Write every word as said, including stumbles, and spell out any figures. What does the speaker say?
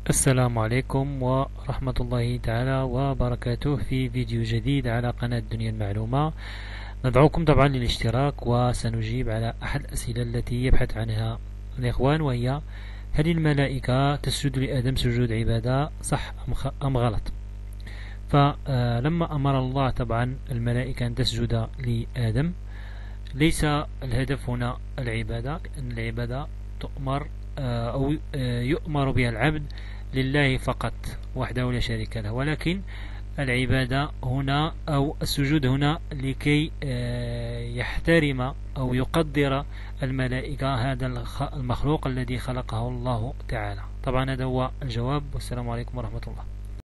السلام عليكم ورحمة الله تعالى وبركاته في فيديو جديد على قناة دنيا المعلومة. ندعوكم طبعا للاشتراك، وسنجيب على أحد الأسئلة التي يبحث عنها الإخوان، وهي: هل الملائكة تسجد لآدم سجود عبادة، صح أم غلط؟ فلما أمر الله طبعا الملائكة أن تسجد لآدم، ليس الهدف هنا العبادة، لأن العبادة تؤمر أو يؤمر بها العبد لله فقط وحده لا شريك له، ولكن العبادة هنا أو السجود هنا لكي يحترم أو يقدر الملائكة هذا المخلوق الذي خلقه الله تعالى. طبعا هذا هو الجواب، والسلام عليكم ورحمة الله.